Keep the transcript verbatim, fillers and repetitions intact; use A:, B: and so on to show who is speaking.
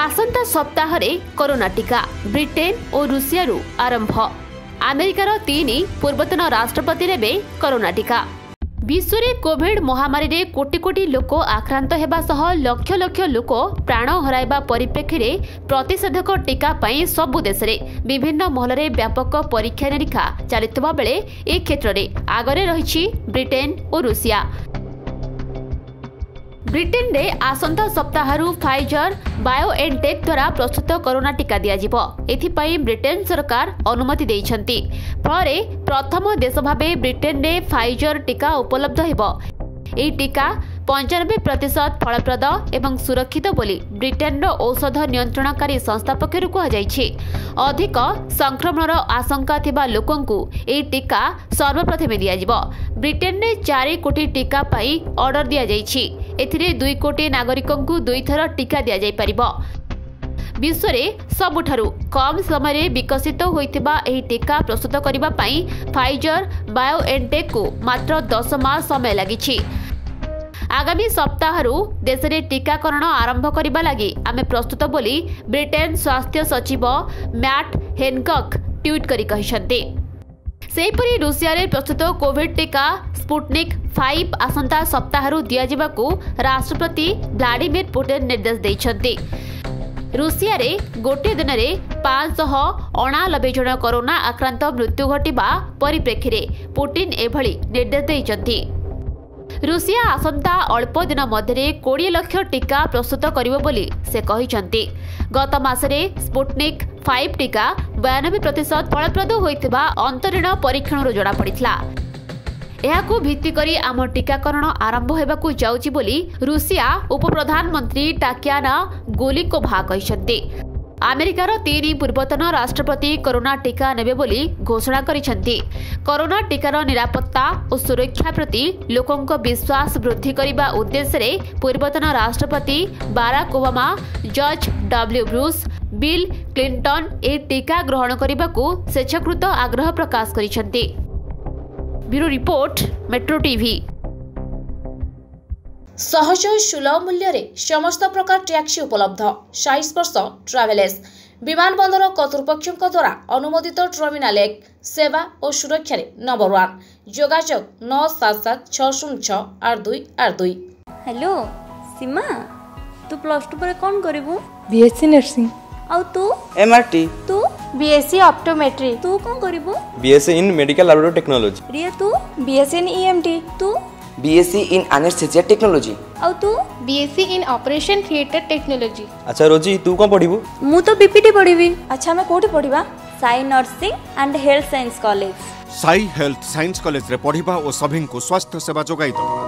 A: आसंता सप्ताह कोरोना टीका ब्रिटेन और रूसिया आरंभ। अमेरिकार तीन पूर्वतन राष्ट्रपति नेबे कोरोना टीका। विश्व में कोविड महामारी रे कोटी कोटी लोक आक्रांत हेबा सह लक्ष लक्ष लोक प्राण हराइबा परिप्रेक्षी रे प्रतिषेधक टीका पई सबु देश रे विभिन्न महल रे व्यापक परीक्षा निरीक्षा चलितबा बेले ए क्षेत्र रे आगरे रहिछि ब्रिटेन और रूसिया। ब्रिटेन रे आसंता सप्ताहरु फाइजर बायोएनटेक द्वारा प्रस्तुत कोरोना टीका दियाजिबो। एथिपाई ब्रिटेन सरकार अनुमति देइछन्ति। फळे प्रथम देश भाबे ब्रिटेन रे फाइजर टीका उपलब्ध हेबो। एही टीका पंचानबे प्रतिशत फलप्रद एवं सुरक्षित बोली ब्रिटेन औषध नियंत्रणकारी संस्था पक्षरु कहा जायछि। अधिक संक्रमणर आशंका थिबा लोकंकु एही टीका सर्वप्रथमे दियाजिबो। ब्रिटेन रे चार कोटी टीका पाई ऑर्डर दिया जायछि। एथिरे दुई कोटी नागरिकंकु दुई थर टीका दिया जाय परिबो। विश्व में सबुठारु कम समय विकसित होइतिबा एही टीका प्रस्तुत करिबा पई फाइजर बायोएनटेक को मात्र दस मास समय लागिछि। आगामी सप्ताहरु देश में टीकाकरण आरंभ करने लगी आमे प्रस्तुत बोली ब्रिटेन स्वास्थ्य सचिव मैट हेनकॉक ट्वीट करी कहिसंते। सेहीपरि रूसिया रे प्रस्तुत कोविड टीका स्पुटनिक फाइव आसंता सप्ताहरु दियाजिबाकू राष्ट्रपति व्लादिमीर पुतिन निर्देश दैछन्ते। रूसिया रे गोटे दिन में पांच सौ अणानबे जन कोरोना आक्रांत मृत्यु घटिबा परिप्रेक्षी रे पुतिन एभली निर्देश दैछन्ते। रूसिया आसंता अल्प दिन मध्य कोड़े लक्ष टीका प्रस्तुत करिबो बोली से कहिसंते। गत मासरे स्पुटनिक फाइव टीका बयानबे प्रतिशत फलप्रद होइतिबा अंतरीण परीक्षण जणा पड़िथिला। एहाकू भित्ति करी आम टीकाकरण आरंभ हेबाकू जाउची बोली रूसिया उप प्रधानमंत्री टाकियाना गोलिकोभा कहिसंते। अमेरिकार तीन पूर्वतन राष्ट्रपति कोरोना टीका नेबे बोली घोषणा करिसंती। कोरोना टीकार निरापत्ता और सुरक्षा प्रति लोकंक विश्वास वृद्धि करने उद्देश्य रे पूर्वतन राष्ट्रपति Barack Obama, George W Bush, Bill Clinton ए टीका ग्रहण करने को स्वेच्छाकृत आग्रह प्रकाश करिसंती। Bureau report Metro TV.
B: सहज सुलभ मूल्य रे समस्त प्रकार टैक्सी उपलब्ध। साइज वर्ष ट्रावेल्स विमान बंदर कर्तृपक्षों द्वारा अनुमोदित टर्मिनाल एक सेवा और सुरक्षा रे नंबर वन। जोगाजोग नौ सात सात छः शून्य छः आठ दुई आठ दुई।
C: हेलो सीमा, तू प्लस टू पर कौन करिबू?
D: BSc nursing.
C: और तू?
E: एमआरटी।
C: तू?
D: BSc optometry.
C: तू कौन करिबू?
E: BSc in medical laboratory technology.
C: Riya तू?
D: BSc in EMT.
C: तू?
E: BSc in anaesthesia technology.
C: और तू?
D: BSc in operation theatre technology.
E: अच्छा रोजी, तू कौन पढ़िबू?
C: मु तो बीपीटी पढ़िबी।
D: अच्छा मैं कोठी पढ़िबा?
C: Sai nursing and health science college.
F: Sai health science college रे पढ़िबा और सभी को स्वास्थ्य सेवा जोगाई दो।